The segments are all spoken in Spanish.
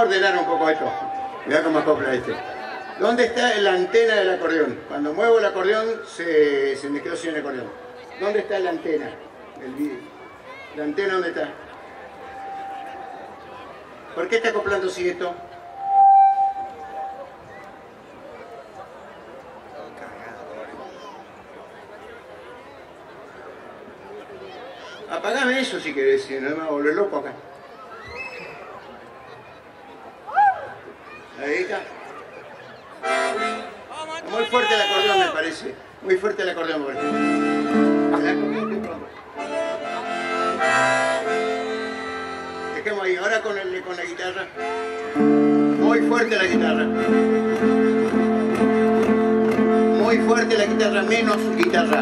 ordenar un poco esto. Mirá cómo acopla este. ¿Dónde está la antena del acordeón? Cuando muevo el acordeón se me quedó sin acordeón. ¿Dónde está la antena? ¿La antena dónde está? ¿Por qué está acoplando así esto? Apagame eso si querés, si no me voy a volver loco acá. Ahí está. Muy fuerte el acordeón, me parece. Muy fuerte el acordeón, por ejemplo. Dejemos ahí, ahora con la guitarra. Muy fuerte la guitarra. Muy fuerte la guitarra, menos guitarra.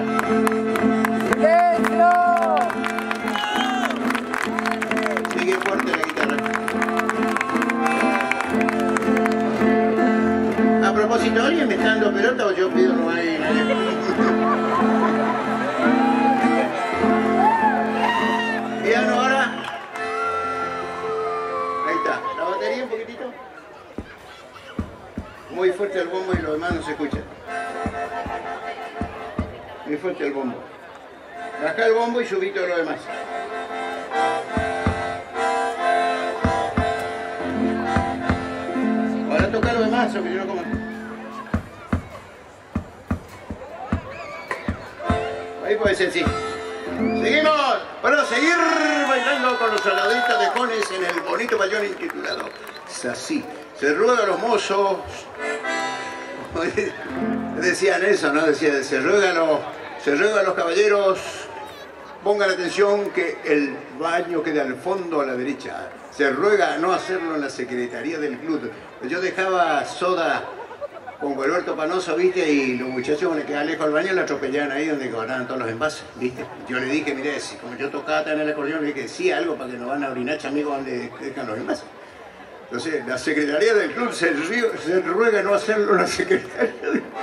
Sigue fuerte la guitarra. A propósito, ¿alguien me está dando pelota o yo pido no hay nadie? Piano ahora. Ahí está. La batería un poquitito. Muy fuerte el bombo y lo demás no se escucha. Muy fuerte el bombo. Bajá el bombo y subí todo lo demás. Ahora toca lo demás, o que yo no como. Ahí puede ser, sí. Seguimos para seguir bailando con los saladitas de Jones en el bonito bayón intitulado Sací. Se ruega a los mozos. Decían eso, ¿no? Decía, se ruega a los caballeros. Pongan atención que el baño queda al fondo a la derecha. Se ruega a no hacerlo en la secretaría del club. Yo dejaba soda con Gualberto Panoso, ¿viste? Y los muchachos cuando le quedaban lejos al baño la atropellaban ahí donde guardaban todos los envases, ¿viste? Yo le dije, mire, si como yo tocaba tan en el acordeón, le dije, sí, algo para que no van a orinar, amigos, donde dejan los envases. Entonces, la secretaría del club se ruega a no hacerlo en la secretaría del club.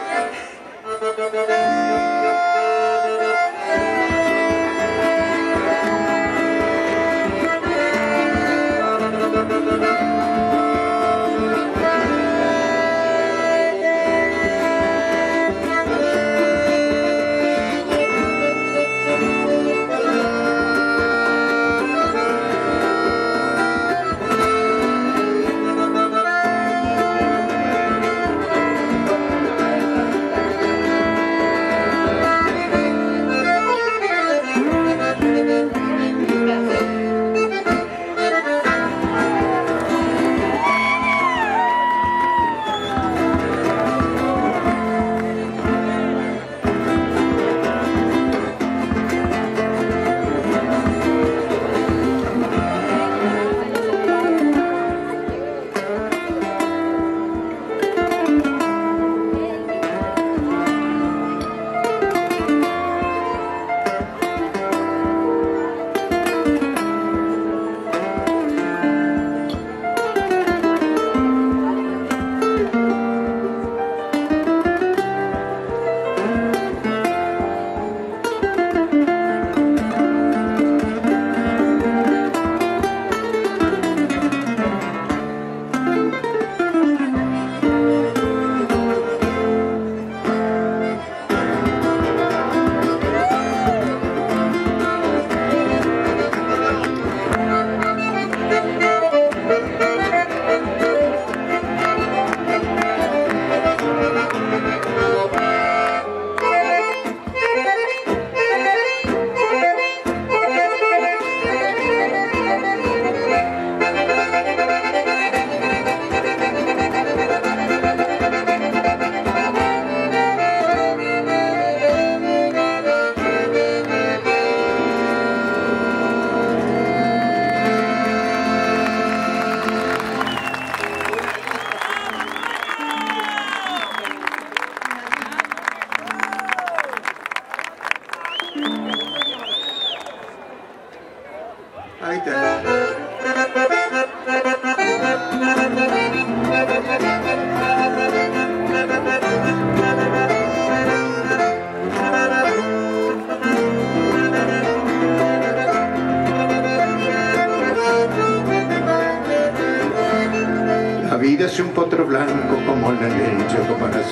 Ahí está.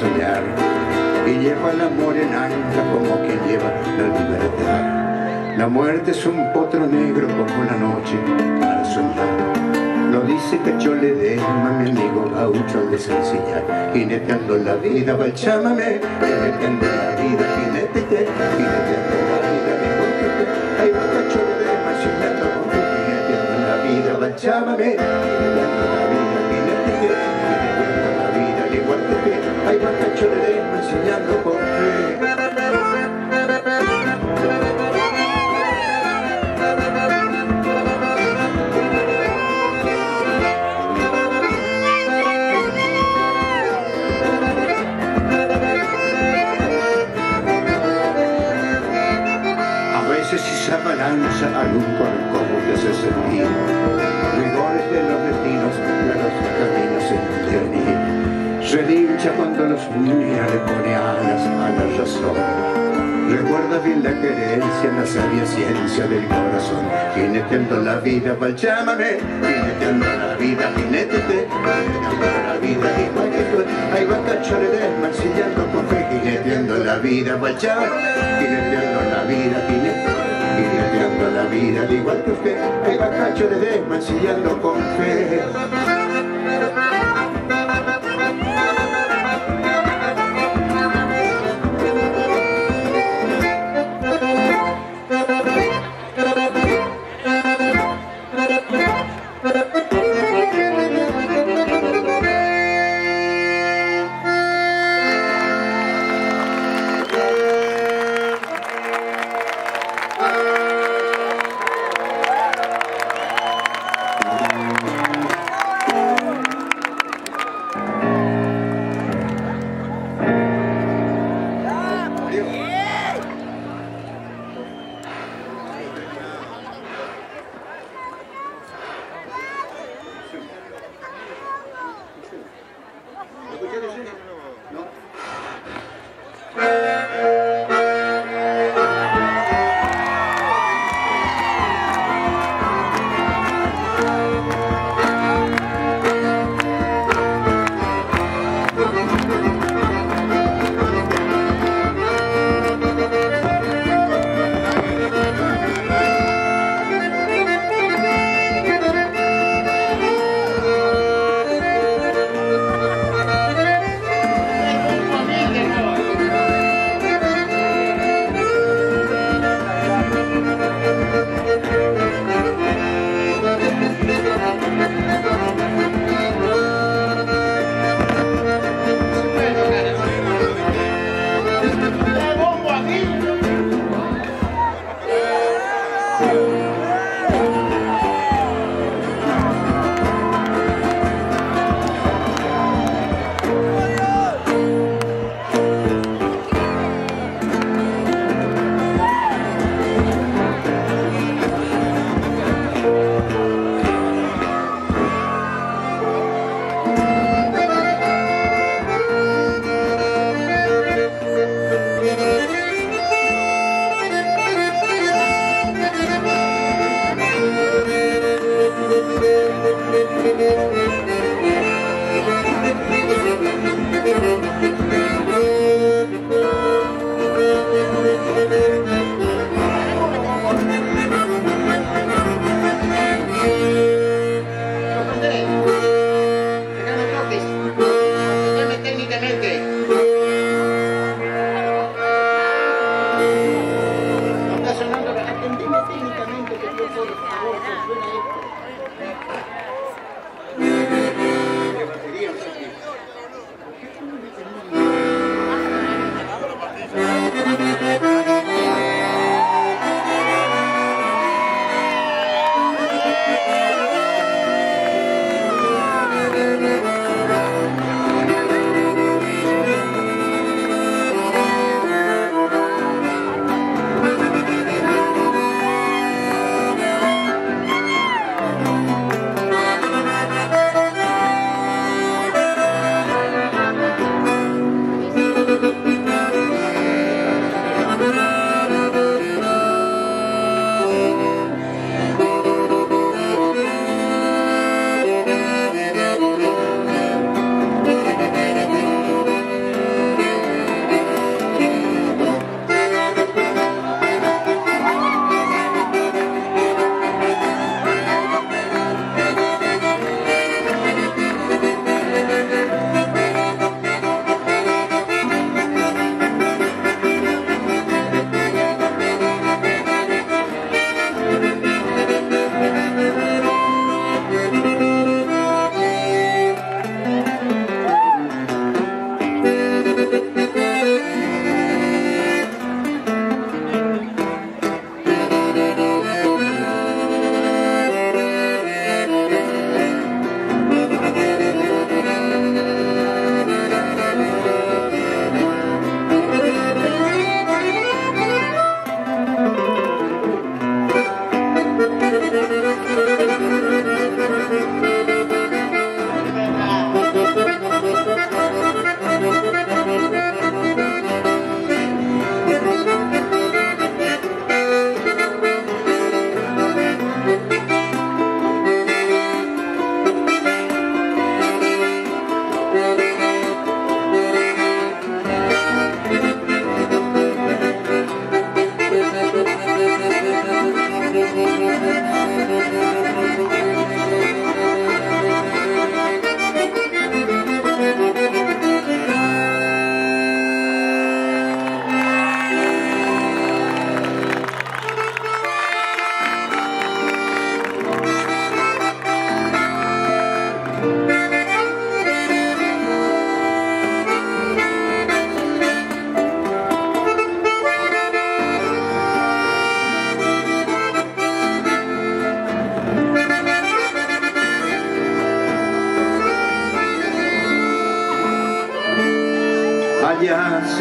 soñar y lleva el amor en anca como quien lleva la libertad. La muerte es un potro negro como la noche para soñar. Lo dice Cacho Ledesma, mi amigo gaucho al desenseñar. Jineteando la vida, balchámame, jineteando la vida, jinetete, jineteando la vida, jinetete. Ahí va Cacho Ledesma, enseñando con fe, jineteando la vida, balchámame, jineteando la vida, jinetete, jineteando la vida, al igual que te. Ahí va Cacho Ledesma, enseñando con fe. Si se abalanza algún corcovado que se sentir rigores de los destinos, de los caminos en venir. Relincha cuando los mira, le pone alas a la razón. Recuerda bien la querencia, la sabia ciencia del corazón. Jineteando la vida, balchámame, jineteando la vida, jinétete, jineteando la vida, igual que tú. Ahí va Cacho Ledesma, ensillando con fe, jineteando la vida, balchámame, jineteando la vida, jineteando la vida, al igual que usted. Ahí va Cacho Ledesma, ensillando con fe.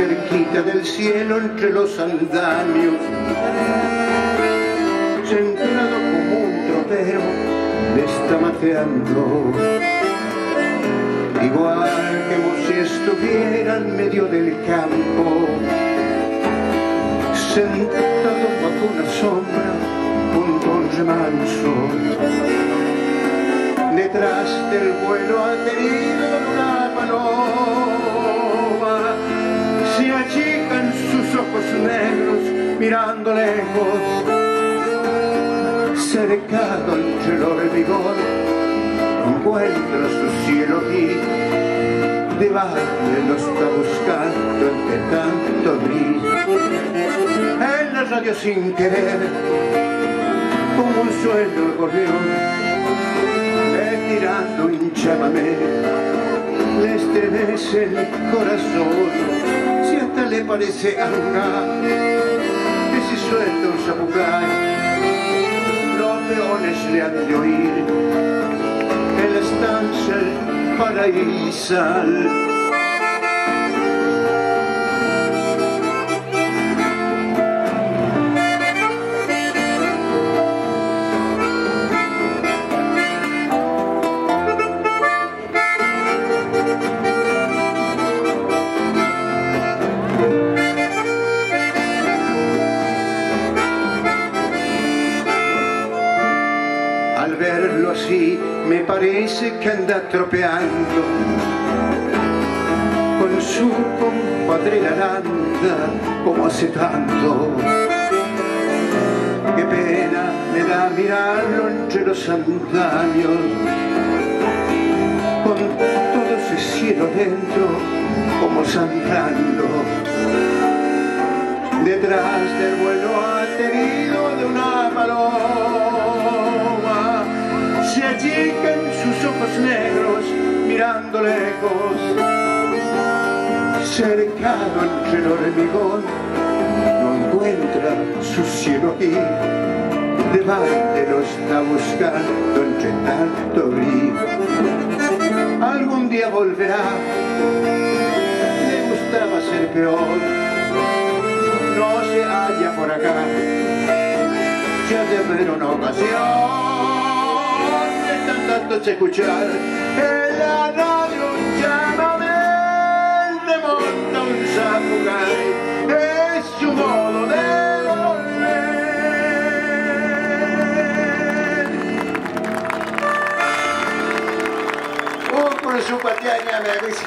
cerquita del cielo entre los andamios, centrado como un tropero, le está mateando, igual que como si estuviera en medio del campo, sentado bajo una sombra, junto a un remanso. Detrás del vuelo aterido de una paloma, se achican sus ojos negros mirando lejos, cercado entre el hormigón, encuentra su cielo y de valle lo está buscando entre tanto gris. En la radio sin querer, como un sueño el gorrión, tirando un chamamé, le estremece el corazón, si hasta le parece alugar, que si suelta un zapucay, los peones le han de oír, en la estancia el paraísal. Así me parece que anda tropeando con su compadre la aranda como hace tanto. Qué pena me da mirarlo entre los andamios, con todo ese cielo dentro como sangrando. Detrás del vuelo aterido de una paloma, se achican sus ojos negros mirando lejos, cercado entre el hormigón, no encuentra su cielo y de balde lo está buscando entre tanto gris. Algún día volverá, le gustaba ser peor, no se halla por acá, ya de ver una ocasión tanto escuchar en la radio un chamamé, le monta un zapucay, es su modo de volver. Por su patiaña me dice.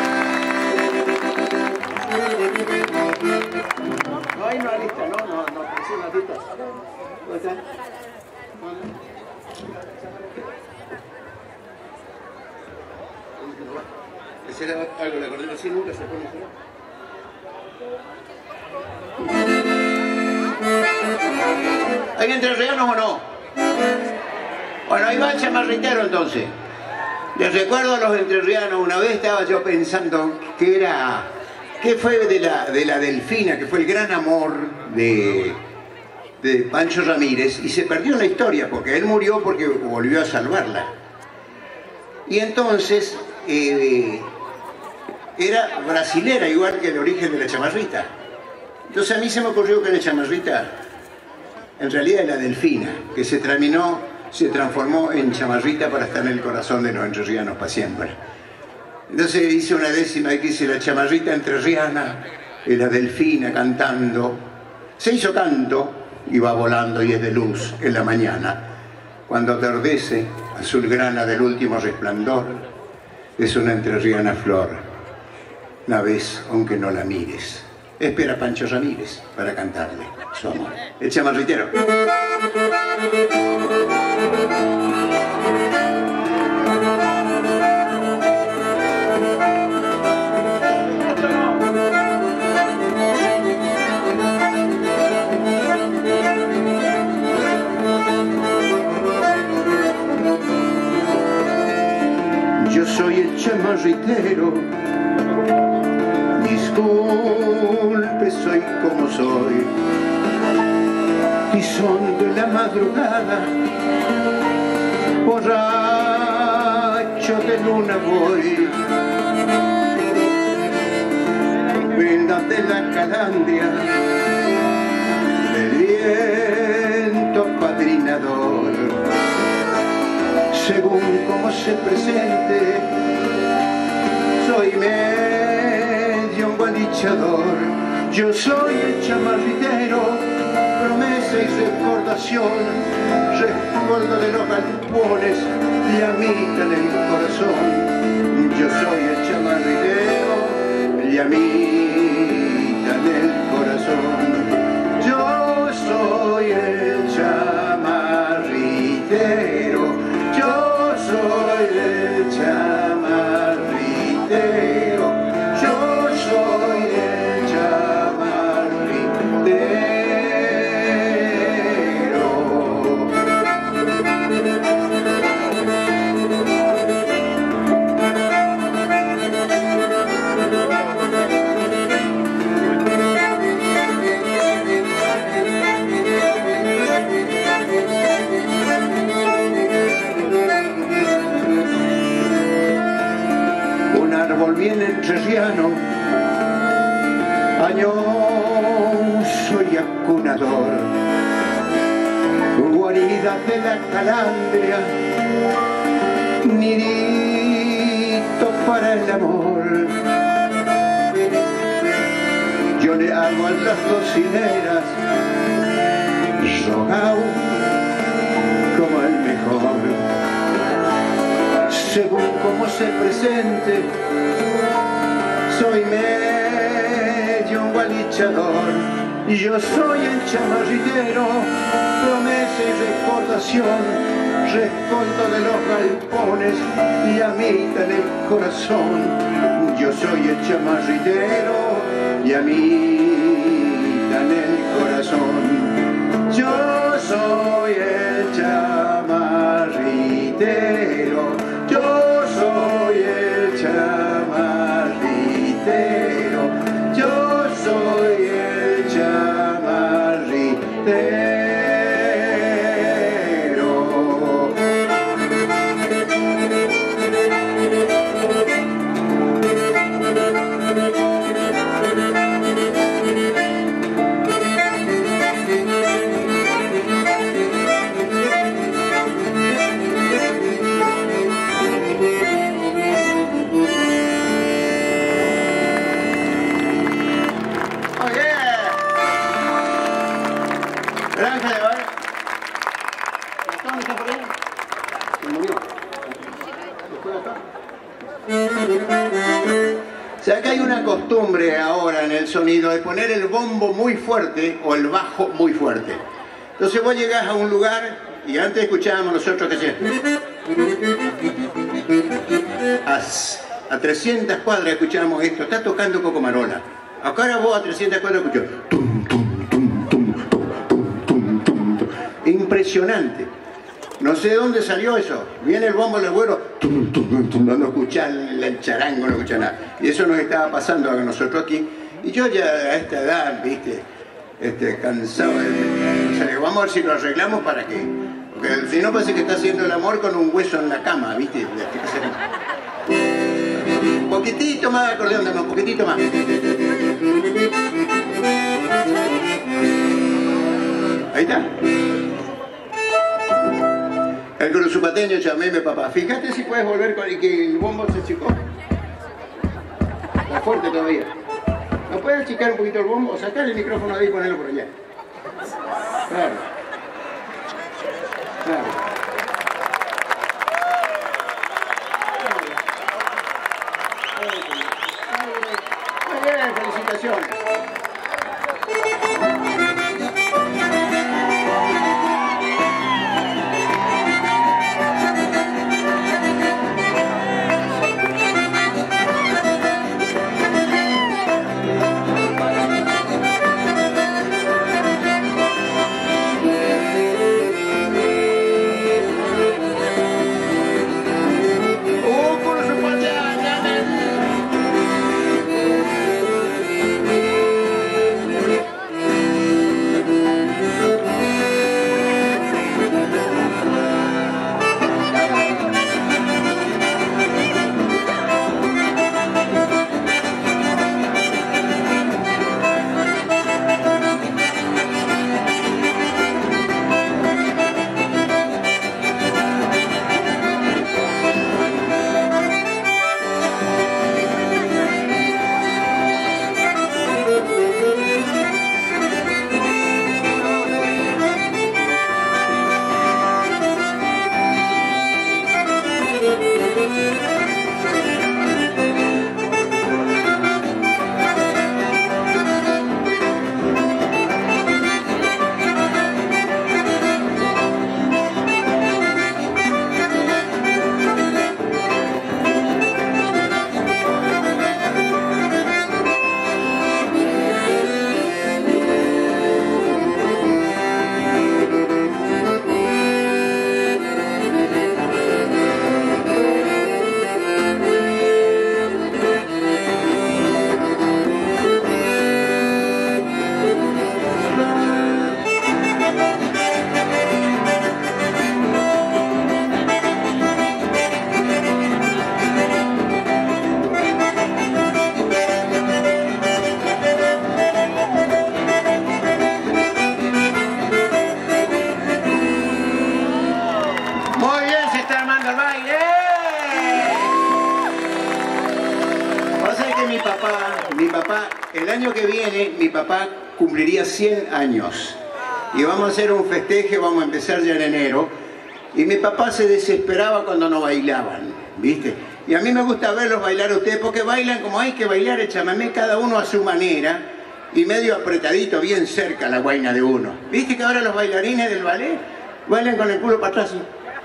No hay una lista, no, es una lista. ¿Cómo está? ¿Será algo de acordeón así? Nunca se pone así. ¿Hay entrerrianos o no? Bueno, ahí va el chamarritero entonces. Les recuerdo a los entrerrianos, una vez estaba yo pensando que fue de la Delfina, que fue el gran amor de Pancho Ramírez, y se perdió en la historia, porque él murió porque volvió a salvarla. Y entonces era brasilera, igual que el origen de la chamarrita. Entonces a mí se me ocurrió que la chamarrita en realidad es la Delfina, que se transformó en chamarrita para estar en el corazón de los entrerrianos para siempre. Entonces hice una décima y quise la chamarrita entrerriana y la Delfina cantando. Se hizo canto y va volando y es de luz en la mañana. Cuando atardece, azulgrana del último resplandor, es una entrerriana flor. La ves aunque no la mires. Espera Pancho Ramírez para cantarle su amor. El chamarritero. Yo soy el chamarritero, disculpe, soy como soy, y son de la madrugada, borracho de luna voy, brindate la calandria del viento padrinador. Según como se presente, soy medio gualichador. Yo soy el chamarritero, promesa y recordación, rescoldo de los galpones, llamita en el corazón. Yo soy el chamarritero, llamita en el corazón. Yo soy el chamarritero, yo soy el chamarritero, yo soy el chamarritero. Bien entrerriano, añoso y acunador, guarida de la calandria, nidito para el amor. Yo le hago a las cocineras rogao como el mejor, según como se presente. Soy medio gualichador, yo soy el chamarritero, promesa y recordación, rescoldo de los galpones, llamita en el corazón. Yo soy el chamarritero, llamita en el corazón. Yo soy el chamarritero, yo soy el chamarritero, yo soy el chamarritero. O sea que hay una costumbre ahora en el sonido de poner el bombo muy fuerte o el bajo muy fuerte. Entonces vos llegás a un lugar y antes escuchábamos nosotros que hacía a 300 cuadras escuchábamos esto, está tocando Cocomarola. Ahora vos a 300 cuadras escuchás tum, tum, tum, tum, tum, tum, tum, tum, tum. Impresionante. No sé de dónde salió eso. Viene el bombo del güero, tum, tum, tum, no escuchás el charango, no escuchás nada. Y eso nos estaba pasando a nosotros aquí. Y yo ya a esta edad, viste, cansado de... O sea, vamos a ver si lo arreglamos para que... Porque si no parece que está haciendo el amor con un hueso en la cama, viste. Un poquitito más de acordeón, dame un poquitito más. Ahí está. El cruzupateño, llaméme papá. Fíjate si puedes volver con el que el bombo se achicó. Está fuerte todavía. ¿No puedes achicar un poquito el bombo? Sacar el micrófono ahí y ponerlo por allá. Claro. Claro. Muy bien, felicitaciones. año que viene mi papá cumpliría 100 años. Y vamos a hacer un festejo, vamos a empezar ya en enero. Y mi papá se desesperaba cuando no bailaban, ¿viste? Y a mí me gusta verlos bailar a ustedes porque bailan como hay que bailar el chamamé, cada uno a su manera y medio apretadito, bien cerca a la guaina de uno. ¿Viste que ahora los bailarines del ballet bailan con el culo para atrás?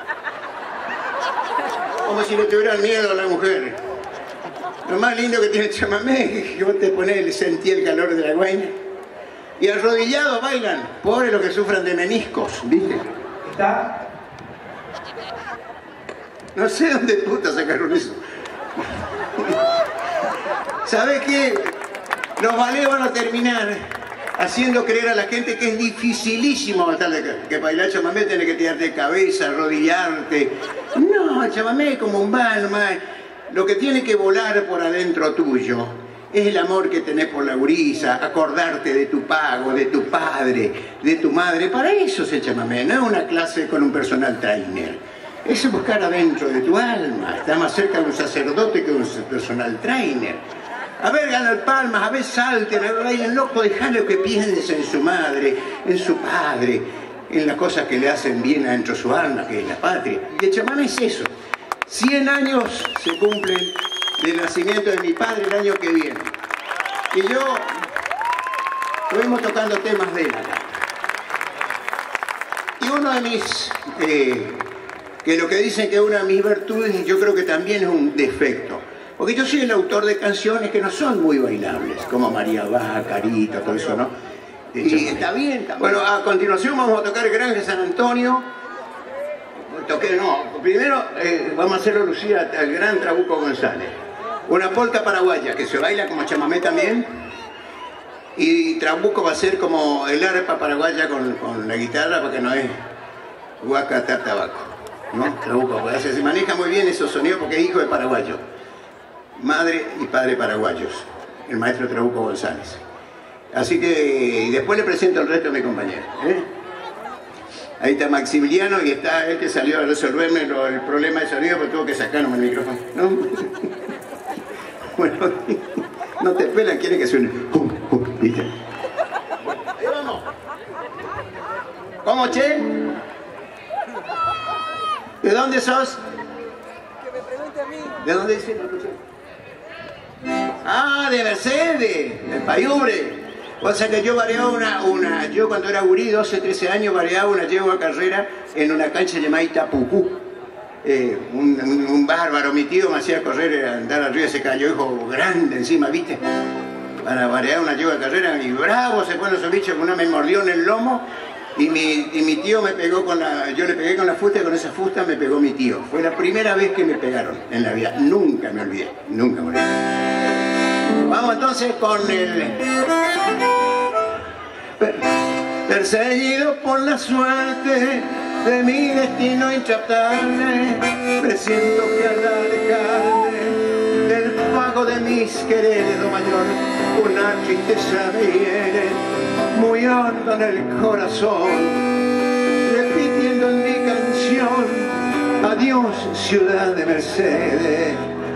Como si le tuvieran miedo a la mujer. Lo más lindo que tiene el chamamé es que vos te ponés, sentí el calor de la guaina. Y arrodillados bailan, pobres los que sufran de meniscos, ¿viste? Está. No sé dónde puta sacaron eso. ¿Sabes qué? Los ballets van a terminar haciendo creer a la gente que es dificilísimo que bailar chamamé, tenés que tirarte de cabeza, arrodillarte. No, el chamamé es como un bal nomás. Lo que tiene que volar por adentro tuyo es el amor que tenés por la gurisa, acordarte de tu pago, de tu padre, de tu madre. Para eso es el chamamé, no es una clase con un personal trainer. Es buscar adentro de tu alma. Está más cerca de un sacerdote que de un personal trainer. A ver, ganan palmas, a ver, salten, a ver, bailen loco, dejalo que piense en su madre, en su padre, en las cosas que le hacen bien adentro de su alma, que es la patria. Y el chamamé es eso. 100 años se cumplen del nacimiento de mi padre el año que viene. Y yo estuvimos tocando temas de él acá. Y uno de mis, que lo que dicen que es una de mis virtudes, yo creo que también es un defecto. Porque yo soy el autor de canciones que no son muy bailables, como María Baja, Carita, todo eso, ¿no? Y está bien. Bueno, a continuación vamos a tocar el Granje San Antonio. Primero vamos a hacerlo lucir al gran Trabuco González. Una polca paraguaya que se baila como chamamé también. Y Trabuco va a ser como el arpa paraguaya con la guitarra, porque no es huaca tabaco, ¿no? Trabuco, se maneja muy bien esos sonidos porque es hijo de paraguayo. Madre y padre paraguayos, el maestro Trabuco González. Así que después le presento al resto de mi compañero. Ahí está Maximiliano y está él que salió a resolverme el problema de sonido, pero tuvo que sacarme el micrófono, ¿no? Bueno, no te pelan, quiere que suene. ¿Viste? Ahí vamos. ¿Cómo, che? ¿De dónde sos? Que me pregunte a mí. ¿De dónde dice? Ah, de Mercedes, del Payubre. O sea que yo variaba yo cuando era gurí, 12, 13 años, variaba una yegua carrera en una cancha llamada Itapucú. Un bárbaro, mi tío me hacía correr, andar arriba de ese callojo grande encima, ¿viste? Para variar una yegua carrera, y bravo se ponen esos bichos, que una me mordió en el lomo, y mi tío me pegó yo le pegué con la fusta, y con esa fusta me pegó mi tío. Fue la primera vez que me pegaron en la vida, nunca me olvidé, nunca me olvidé. Vamos entonces con el... Perseguido por la suerte de mi destino inchaptable, presiento que al alejarme del pago de mis quereres, do mayor, una tristeza me hiere muy hondo en el corazón, repitiendo en mi canción, adiós ciudad de Mercedes.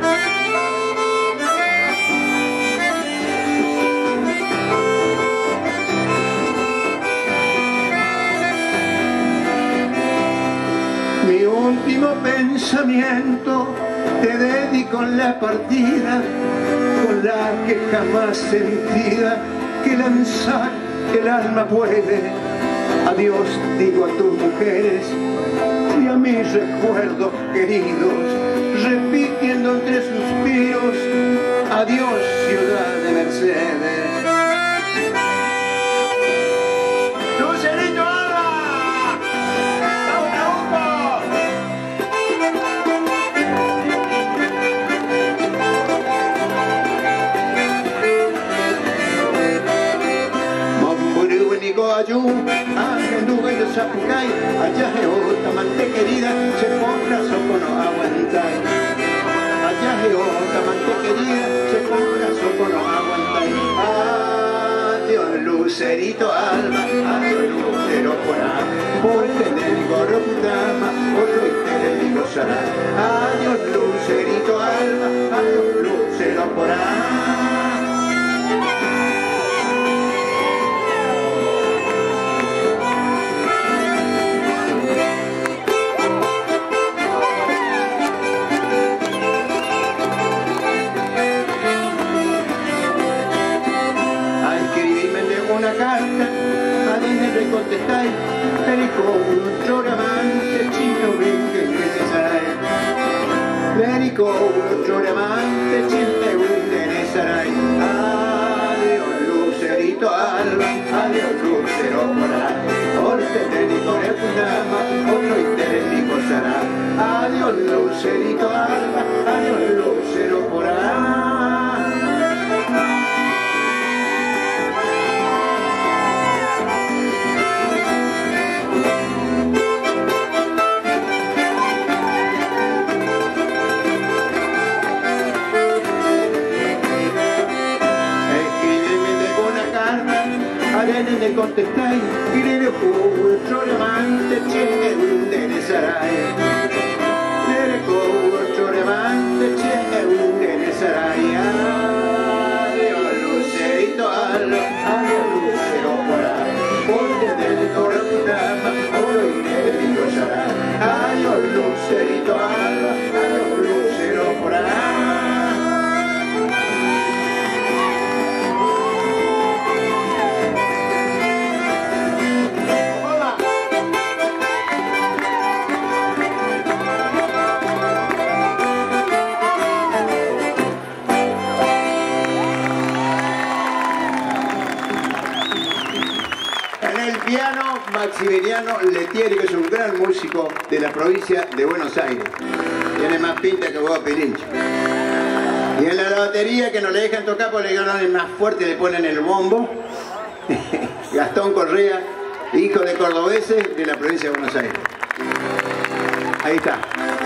Mi último pensamiento te dedico en la partida, con la que jamás sentida que lanzar el alma puede. Adiós digo a tus mujeres y a mis recuerdos queridos, repitiendo entre suspiros, adiós ciudad de Mercedes. ¡Lucerito Alba! ¡Vamos, Trabuco! Ayú, Angenduga y Zapucay, allá Geotamante querida, se ponga soco no aguantai. Allá Geotamante querida, se ponga soco no aguantai. Adiós Lucerito Alba, adiós Lucero Porá, por tener Gorotama, otro tener gozará. Adiós Lucerito Alba, adiós Lucero Porá. carta, adene le contestai, pericolo, gioramante, cinto vinche che ne sai. Pericolo, gioramante, cinto vinche ne sarai. Adiós, lucerito alba, adiós, lucero moral. Forse te dico nel fundama, otro te dico sarà. Adiós, lucerito alba, adiós, lucero moral. Ne contestai, direi pure, giornamante c'è un ne sarai. Direi pure, giornamante c'è un ne sarai. Adiós, lucerito allo, adiós, lucero polar. Ponte del tornama, oro y negro sarà. Adiós, lucerito allo, adiós, lucero polar. Maximiliano Lettieri, que es un gran músico de la provincia de Buenos Aires. Tiene más pinta que vos, Pilincho. Y en la batería, que no le dejan tocar porque le ganan más fuerte, le ponen el bombo. Gastón Correa, hijo de cordobeses de la provincia de Buenos Aires. Ahí está.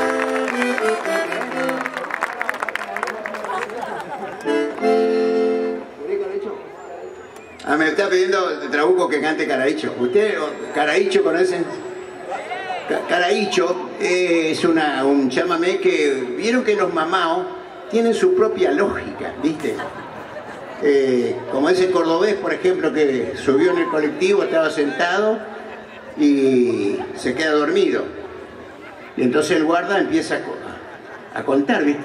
Ah, me está pidiendo Trabuco que cante Caraícho. ¿Usted Caraícho conocen? Caraícho es un chamamé que vieron que los mamaos tienen su propia lógica, ¿viste? Como ese cordobés, por ejemplo, que subió en el colectivo, estaba sentado y se queda dormido. Y entonces el guarda empieza a contar, ¿viste?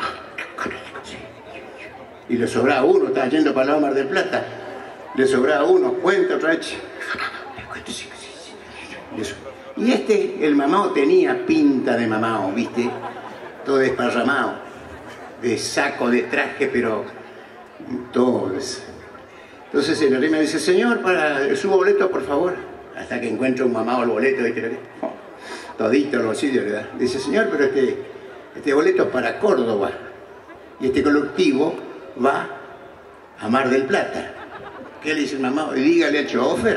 Y le sobraba uno, estaba yendo para la Mar del Plata. Le sobraba uno, cuenta otra vez. Y el mamao tenía pinta de mamao, ¿viste? Todo desparramado, de saco, de traje, pero todo. Entonces el arrima dice, señor, para su boleto, por favor. Hasta que encuentra un mamao el boleto, ¿viste? Todito el bolsillo le da. Dice, señor, pero este boleto es para Córdoba. Y este colectivo va a Mar del Plata. ¿Qué le dice el mamá? Dígale al chofer.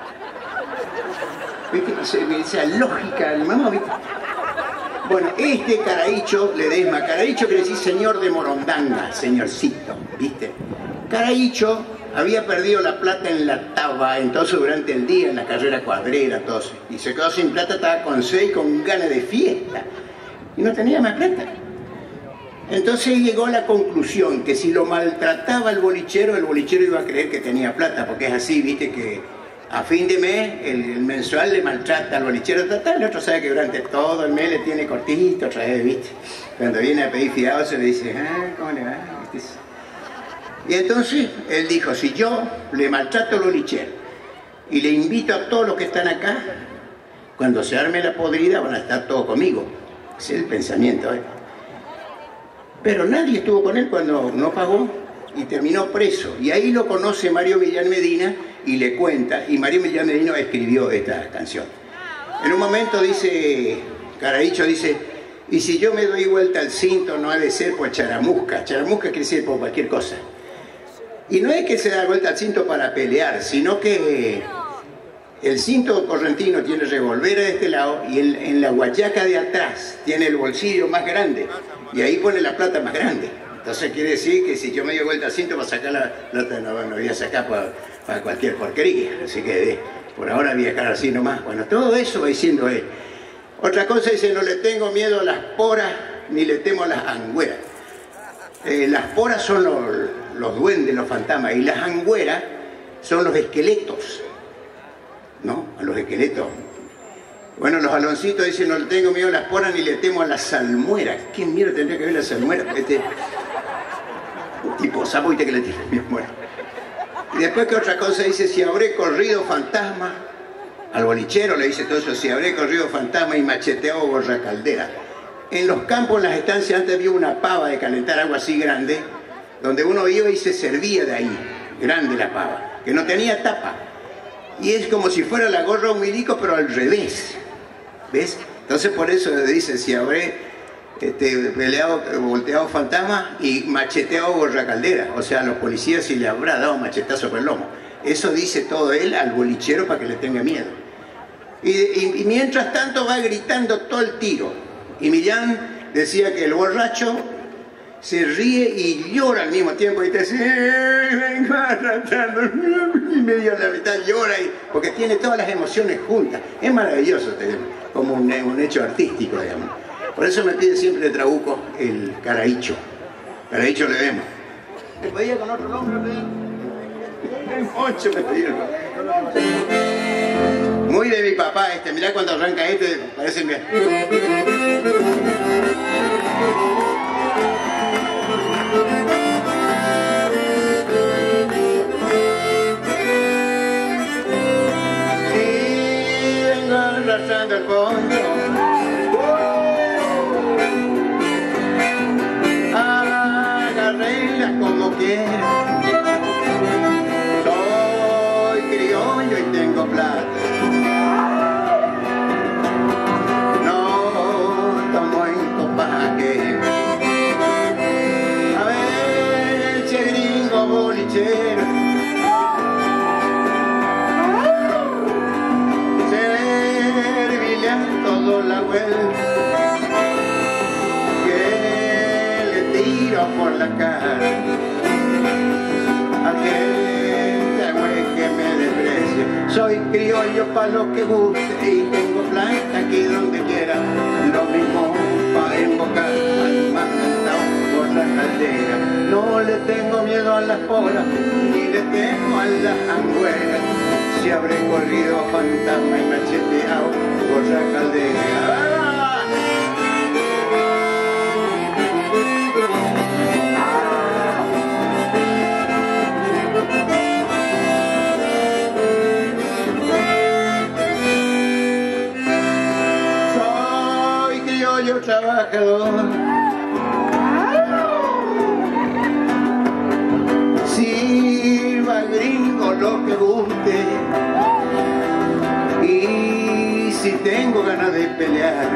¿Viste? Esa lógica del mamá, ¿viste? Bueno, Caraícho Ledesma. Caraícho quiere decir señor de Morondanga, señorcito, ¿viste? Caraícho había perdido la plata en la taba, entonces durante el día en la carrera cuadrera, todo. Y se quedó sin plata, estaba con sed y con ganas de fiesta. Y no tenía más plata. Entonces llegó a la conclusión que si lo maltrataba el bolichero iba a creer que tenía plata, porque es así, viste, que a fin de mes el mensual le maltrata al bolichero, el otro sabe que durante todo el mes le tiene cortito, otra vez, viste. Cuando viene a pedir fiado se le dice, ¿cómo le va? ¿Viste? Y entonces él dijo, si yo le maltrato al bolichero y le invito a todos los que están acá, cuando se arme la podrida van a estar todos conmigo. Ese es el pensamiento, ¿eh? Pero nadie estuvo con él cuando no pagó y terminó preso. Y ahí lo conoce Mario Millán Medina y le cuenta, y Mario Millán Medina escribió esta canción. En un momento dice, Caraícho dice, y si yo me doy vuelta al cinto no ha de ser por charamusca. Charamusca quiere decir por cualquier cosa. Y no es que se da vuelta al cinto para pelear, sino que el cinto correntino tiene revólver de este lado y en la guayaca de atrás tiene el bolsillo más grande. Y ahí pone la plata más grande. Entonces quiere decir que si yo me doy vuelta al cinto para sacar la plata, no voy a sacar para cualquier porquería. Así que por ahora viajar así nomás. Bueno, todo eso va diciendo él. Otra cosa dice, no le tengo miedo a las poras ni le temo a las angüeras. Las poras son los duendes, los fantasmas, y las angüeras son los esqueletos. ¿No? A los esqueletos. Bueno, los aloncitos dicen, no le tengo miedo a las poras ni le temo a las salmueras. ¿Qué mierda tendría que ver la salmuera? Tipo sapo, viste que le tiene miedo. Bueno. Y después, ¿qué otra cosa dice? Si habré corrido fantasma, al bolichero le dice todo eso, si habré corrido fantasma y macheteado Borra Caldera. En los campos, en las estancias, antes había una pava de calentar agua así grande, donde uno iba y se servía de ahí, grande la pava, que no tenía tapa. Y es como si fuera la gorra un milico, pero al revés. ¿Ves? Entonces por eso dice, si habré peleado, volteado fantasma y macheteado Borra Caldera. O sea, a los policías si le habrá dado machetazo por el lomo. Eso dice todo él al bolichero para que le tenga miedo. Y mientras tanto va gritando todo el tiro. Y Millán decía que el borracho se ríe y llora al mismo tiempo y te dice, vengo arrastrando, y medio a la mitad llora, porque tiene todas las emociones juntas. Es maravilloso, como un hecho artístico, digamos. Por eso me pide siempre de Trabuco el Caraícho. Caraícho le vemos. ¿Me pedía con otro nombre? Ocho me pedía. Muy de mi papá mirá cuando arranca parece bien. Sí, vengo arrastrando el fondo. Agarréla como quiera. Soy criollo y tengo plata. A ver, che gringo bolichero, servile a todo la vuelta, que le tiro por la cara a gente güey que me desprecie. Soy criollo pa' lo que guste y tengo planta aquí donde quiera, lo mismo pa' invocar al mandado por la caldera. No le tengo miedo a las poras, ni le temo a las angüelas. Si habré corrido fantasma y macheteado por la caldera. Soy criollo trabajador. Sirva gringo lo que guste. Y si tengo ganas de pelear,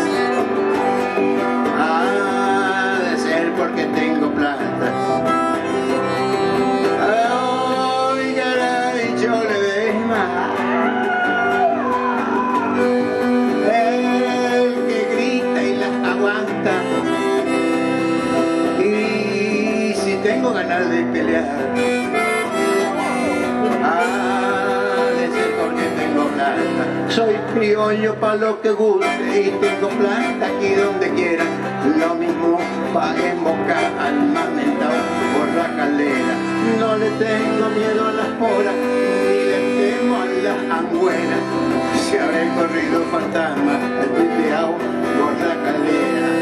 ha de ser porque tengo plata. Ay, caray, yo le doy más. El que grita y las aguanta. Y si tengo ganas de pelear, soy criollo pa' lo que guste y tengo planta aquí donde quiera, lo mismo pa' embocar al mamentao por la caldera. No le tengo miedo a las poras, ni le temo a las angüenas. Si habré corrido fantasma, al tuiteado por la caldera.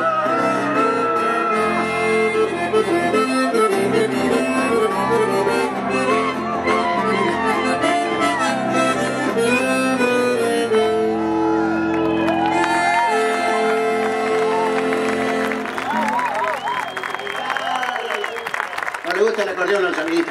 ¿No le gusta el acordeón a los amiguitos?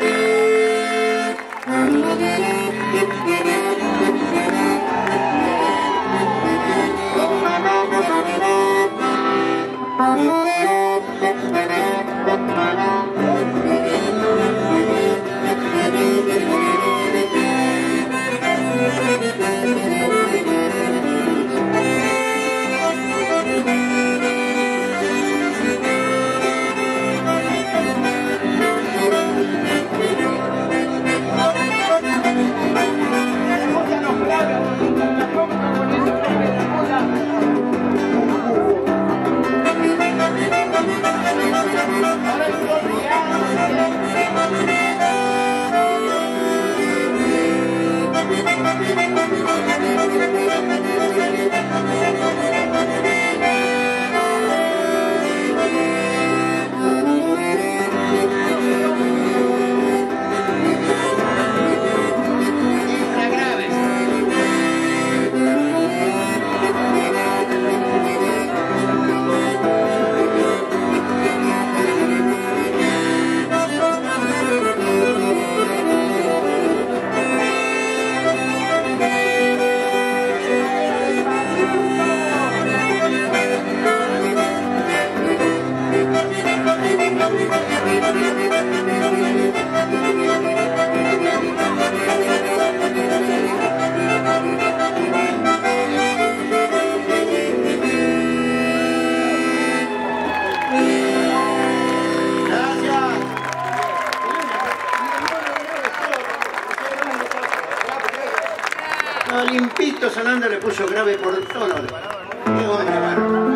Estaba limpito sonando, le puso grave por todos lados. Qué onda, mano.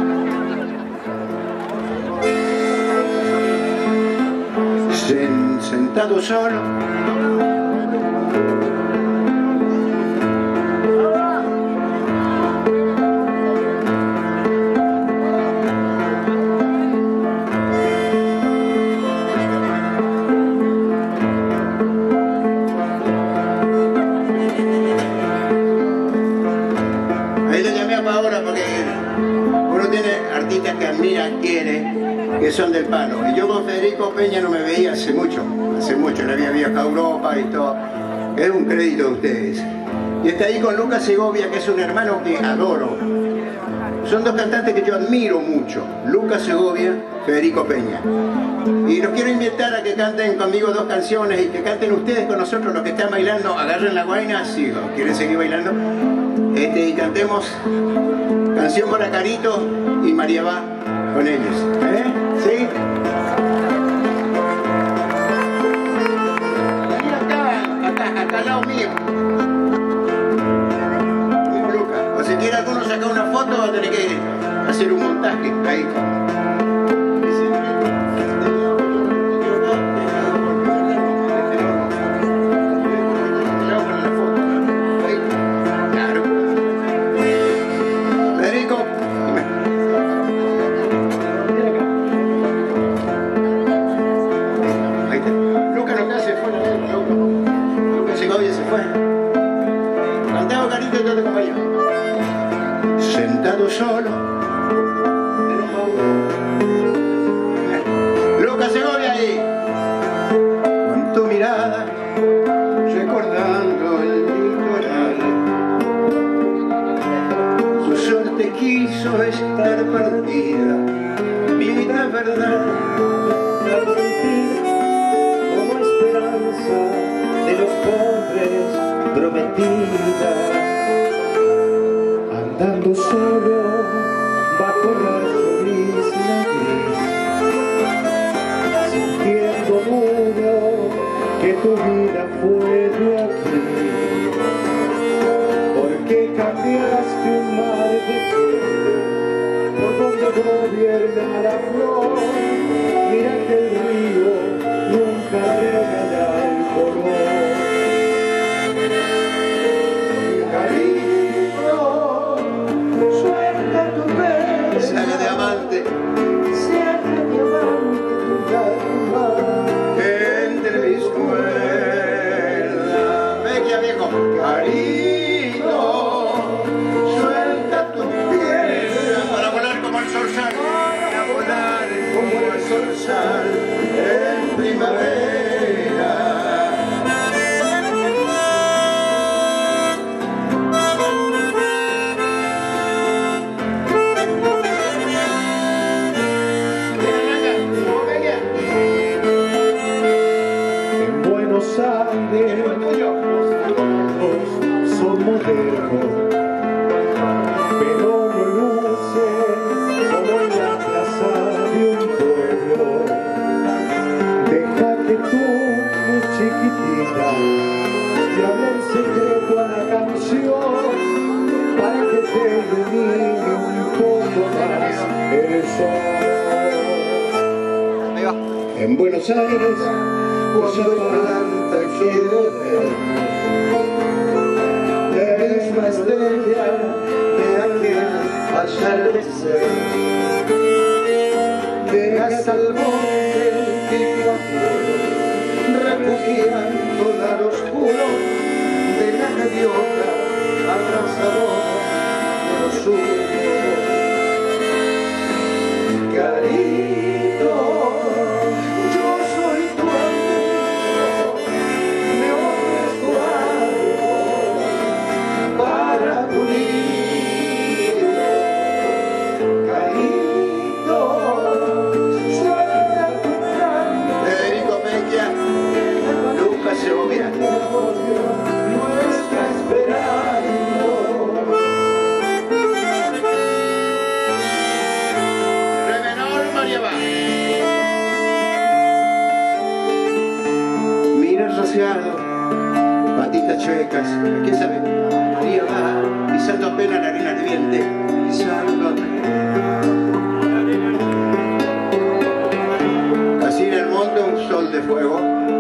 Sentado solo. Ahí le llamé a Paola porque uno tiene artistas que admira, quiere, que son del palo. Y yo con Federico Peña no me veía hace mucho, le había viajado a Europa y todo. Es un crédito de ustedes. Y está ahí con Lucas Segovia, que es un hermano que adoro. Son dos cantantes que yo admiro mucho, Lucas Segovia, Federico Peña. Y los quiero invitar a que canten conmigo dos canciones y que canten ustedes con nosotros, los que están bailando, agarren la guaina, si quieren seguir bailando. Y cantemos Canción para Carito y María va con ellos. ¿Sí? Acá al lado mío. Lucas. O si quiere alguno sacar una foto, va a tener que hacer un montaje ahí. Sentado solo, Lucas Segovia ahí, con tu mirada, recordando el litoral. Tu suerte quiso estar perdida, vida verdad, la mentira como esperanza de los pobres prometida. Andando solo bajo la llovizna gris, sintiendo mudo que tu vida fue de aquí. ¿Por qué cambiaste un mar de gente por donde gobierna la flor? Mira que el río nunca regala el color. Saga de amante, entre mis cuerdas. Vecchia, viejo. Carito, suelta tu piel para volar como el zorzal, para volar como el zorzal en primavera. Son modernos, pero no lucen como en la plaza de un pueblo. Deja que tú, muy chiquitita, te hable en secreto a la canción para que te ilumine un poco más el sol. En Buenos Aires, cuando planta quiero ver la misma estrella de aquel atardecer. Llegas al monte que refugiando al oscuro de la gaviota abrasadora de los suyos. Carito, yo soy tu amigo, me ofrezco algo para tu nido. Carito, suelta tu canto. Federico Peña, Lucas Segovia. No está esperando. Re menor, María va. Mira rociado, patitas chuecas, ¿quién sabe? María apenas la arena ardiente y sálvame. Así en el monte un sol de fuego.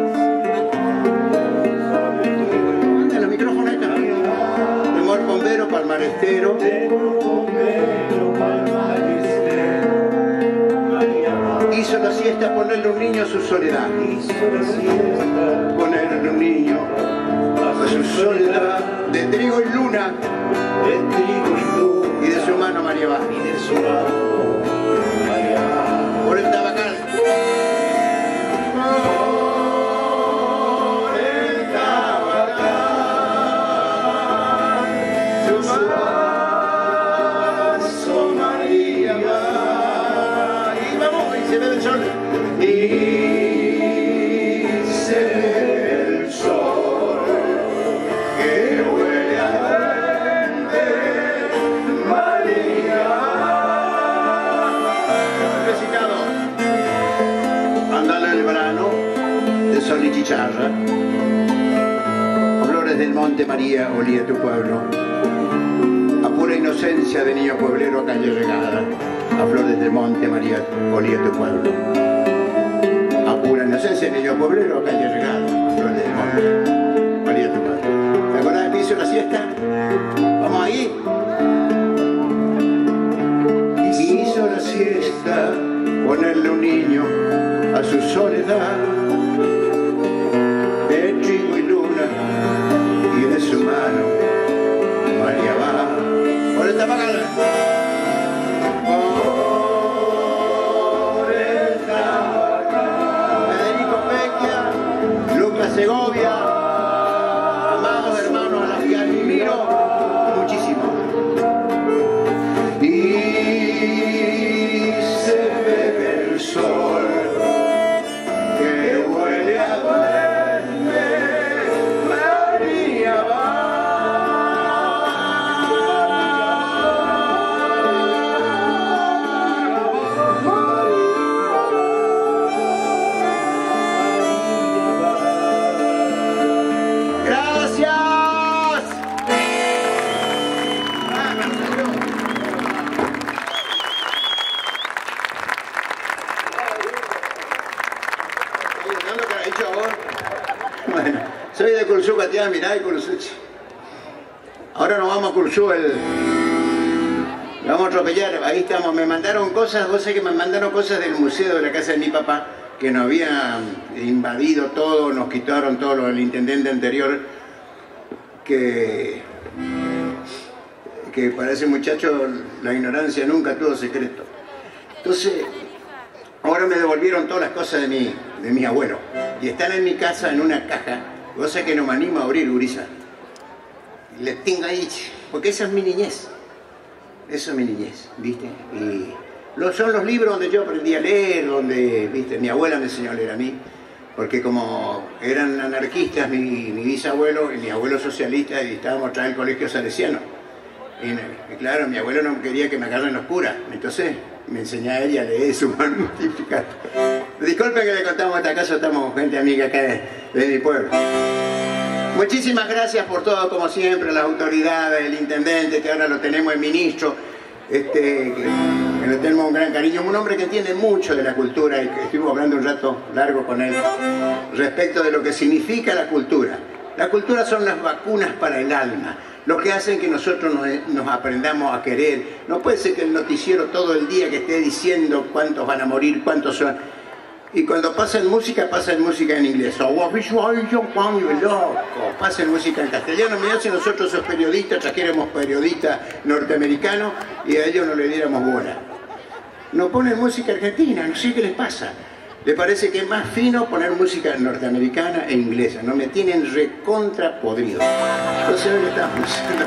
Anda los micrófonos acá. Temor bombero, palmarestero. Hizo la siesta ponerle un niño a su soledad. Ponerle un niño a su soledad. De trigo y luna. Y de su mano María va. Por el tabacal. Por el tabacal. Su vaso María va. Y vamos, y se ve el sol. Y se ve el sol que huele a verde, María. Recitado. Andale el verano de sol y chicharra. Flores del monte María olía tu pueblo. A pura inocencia de niño pueblero a calle regada. A flores del monte María olía tu pueblo. A pura inocencia de niño pueblero a calle regada. A flores del monte olía tu pueblo. ¿Te acuerdas que hizo la siesta? Vamos ahí. Hizo la siesta ponerle un niño a su soledad. De trigo y luna y de su mano María va. Por el tabacal. Por el tabacal. Federico Pecchia, Lucas Segovia, amados hermanos a los que admiro muchísimo. Y se bebe el sol que huele a verde, María va. ¡Gracias! Bueno, soy de Curzú, Catiá, mirá, y Curzú. Ahora nos vamos a Curzú, vamos a atropellar. Ahí estamos, me mandaron cosas, vos sabés que me mandaron cosas del museo de la casa de mi papá, que nos había invadido todo, nos quitaron todo lo del intendente anterior, que para ese muchacho la ignorancia nunca tuvo secreto. Entonces, ahora me devolvieron todas las cosas de mi abuelo. Y están en mi casa en una caja, cosa que no me animo a abrir, gurisa. Les tengo ahí, porque esa es mi niñez. Eso es mi niñez, ¿viste? Y son los libros donde yo aprendí a leer, donde, ¿viste? Mi abuela me enseñó a leer a mí. Porque como eran anarquistas mi bisabuelo y mi abuelo socialista, y estábamos atrás del colegio salesiano. Y claro, mi abuelo no quería que me agarren los curas. Entonces me enseñé a ella a leer su magnificat. Disculpen que le contamos esta casa, estamos gente amiga acá de mi pueblo. Muchísimas gracias por todo, como siempre, las autoridades, el intendente, que ahora lo tenemos el ministro, que le tenemos un gran cariño, un hombre que entiende mucho de la cultura y que estuvimos hablando un rato largo con él respecto de lo que significa la cultura. La cultura son las vacunas para el alma, lo que hacen que nosotros nos aprendamos a querer. No puede ser que el noticiero todo el día que esté diciendo cuántos van a morir, cuántos son. Y cuando pasan música en inglés. Pasan música en castellano. Mirá si nosotros sos periodistas, trajéramos periodistas norteamericanos y a ellos no le diéramos bola. No ponen música argentina, no sé qué les pasa. Les parece que es más fino poner música norteamericana e inglesa. No me tienen recontra podrido. Entonces hoy estamos.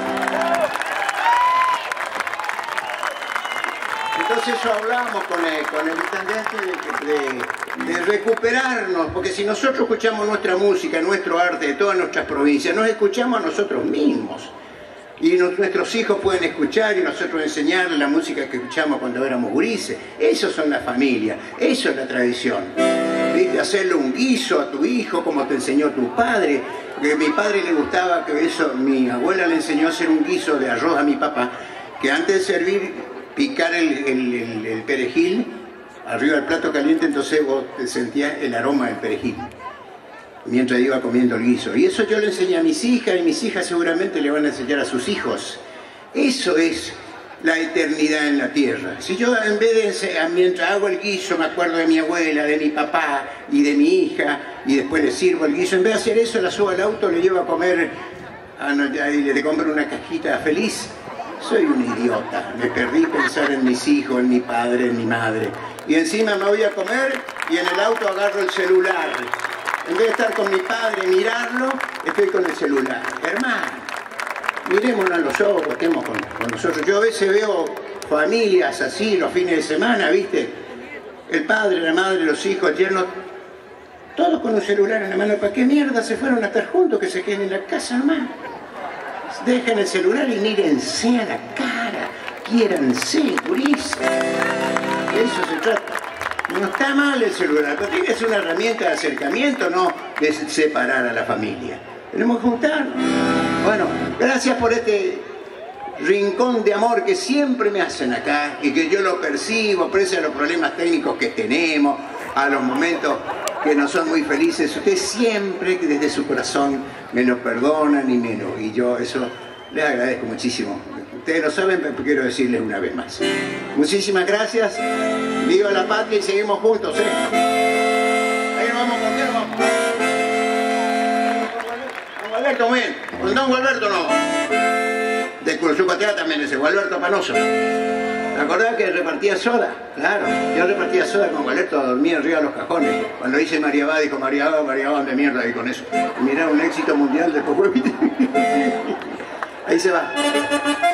Entonces eso hablamos con el intendente de recuperarnos, porque si nosotros escuchamos nuestra música, nuestro arte de todas nuestras provincias, nos escuchamos a nosotros mismos. Y nuestros hijos pueden escuchar y nosotros enseñarles la música que escuchamos cuando éramos gurises. Eso son las familias, eso es la tradición. ¿Viste? de hacerle un guiso a tu hijo como te enseñó tu padre. Porque a mi padre le gustaba que eso, mi abuela le enseñó a hacer un guiso de arroz a mi papá, que antes de servir, picar el perejil arriba del plato caliente, entonces vos te sentías el aroma del perejil mientras iba comiendo el guiso. Y eso yo le enseñé a mis hijas, y mis hijas seguramente le van a enseñar a sus hijos. Eso es la eternidad en la tierra. Si yo en vez de, mientras hago el guiso, me acuerdo de mi abuela, de mi papá y de mi hija, y después le sirvo el guiso, en vez de hacer eso, la subo al auto, le llevo a comer, y le compro una cajita feliz. Soy un idiota, me perdí pensar en mis hijos, en mi padre, en mi madre. Y encima me voy a comer y en el auto agarro el celular. En vez de estar con mi padre y mirarlo, estoy con el celular. Hermano, mirémonos a los ojos, estemos con nosotros. Yo a veces veo familias así los fines de semana, ¿viste? El padre, la madre, los hijos, el yerno, todos con un celular en la mano. ¿Para qué mierda se fueron a estar juntos? Que se queden en la casa nomás. Dejen el celular y mírense a la cara. Quiéranse, gurises. De eso se trata. No está mal el celular, pero tiene que ser una herramienta de acercamiento, no de separar a la familia. Tenemos que juntarnos. Bueno, gracias por este rincón de amor que siempre me hacen acá y que yo lo percibo, pese a los problemas técnicos que tenemos, a los momentos que no son muy felices. Ustedes siempre desde su corazón me lo perdonan y yo eso les agradezco muchísimo. Ustedes lo saben, pero quiero decirles una vez más. Muchísimas gracias. Viva la patria y seguimos juntos, ¿eh? Ahí nos vamos, ¿con quién nos vamos? Con Gualberto, bien. Con don Gualberto no. De Cursupatea también ese, Gualberto Panoso. ¿Te acordás que repartía soda? Claro, yo repartía soda con Gualberto, dormía arriba de los cajones. Cuando hice María Bá, dijo María Bá, de mierda, y con eso. Y mirá, un éxito mundial después. Ahí se va.